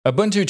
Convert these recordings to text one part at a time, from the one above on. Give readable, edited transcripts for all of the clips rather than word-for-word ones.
Ubuntu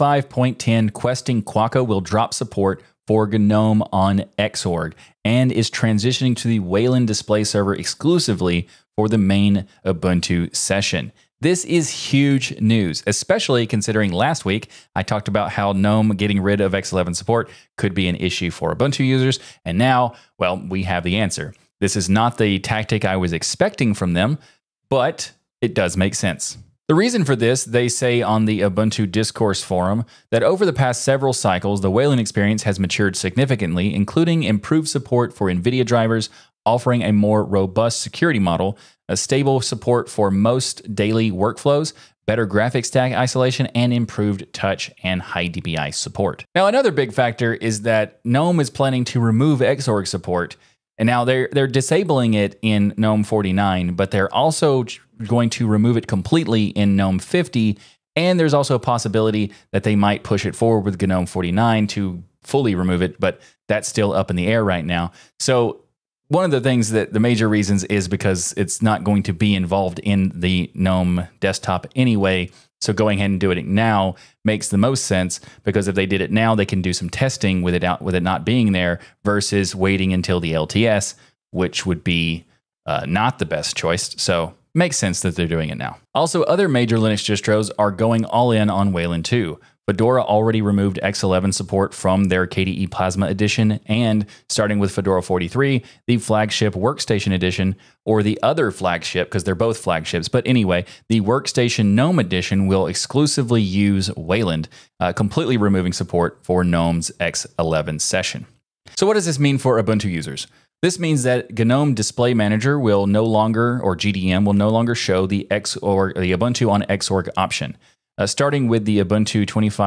25.10 Questing Quokka will drop support for GNOME on Xorg and is transitioning to the Wayland display server exclusively for the main Ubuntu session. This is huge news, especially considering last week I talked about how GNOME getting rid of X11 support could be an issue for Ubuntu users, and now, well, we have the answer. This is not the tactic I was expecting from them, but it does make sense. The reason for this, they say on the Ubuntu Discourse forum, that over the past several cycles, the Wayland experience has matured significantly, including improved support for NVIDIA drivers, offering a more robust security model, a stable support for most daily workflows, better graphics stack isolation, and improved touch and high DPI support. Now, another big factor is that GNOME is planning to remove Xorg support, and now they're disabling it in GNOME 49, but they're also going to remove it completely in GNOME 50, and there's also a possibility that they might push it forward with GNOME 49 to fully remove it, but that's still up in the air right now. So one of the things that the major reasons is because it's not going to be involved in the GNOME desktop anyway. So going ahead and doing it now makes the most sense, because if they did it now, they can do some testing with it not being there versus waiting until the LTS, which would be not the best choice. So makes sense that they're doing it now. Also, other major Linux distros are going all in on Wayland 2. Fedora already removed X11 support from their KDE Plasma edition, and starting with Fedora 43, the flagship Workstation edition, or the other flagship, because they're both flagships, but anyway, the Workstation GNOME edition will exclusively use Wayland, completely removing support for GNOME's X11 session. So what does this mean for Ubuntu users? This means that GNOME Display Manager will no longer, or GDM, will no longer show the Ubuntu on Xorg option. Starting with the Ubuntu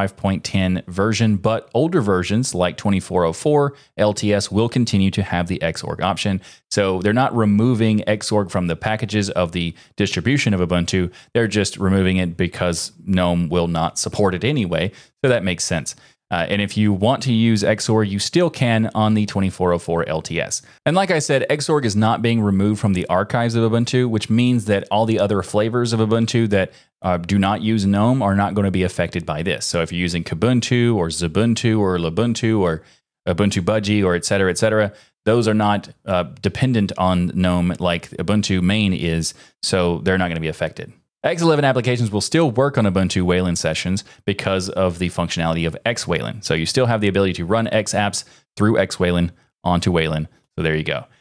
25.10 version, but older versions like 2404 LTS will continue to have the Xorg option. So they're not removing Xorg from the packages of the distribution of Ubuntu. They're just removing it because GNOME will not support it anyway. So that makes sense. And if you want to use Xorg, you still can on the 2404 LTS. And like I said, Xorg is not being removed from the archives of Ubuntu, which means that all the other flavors of Ubuntu that do not use GNOME are not going to be affected by this. So if you're using Kubuntu or Xubuntu or Lubuntu or Ubuntu Budgie or et cetera, those are not dependent on GNOME like Ubuntu main is, so they're not going to be affected. X11 applications will still work on Ubuntu Wayland sessions because of the functionality of X Wayland. So you still have the ability to run X apps through X Wayland onto Wayland. So there you go.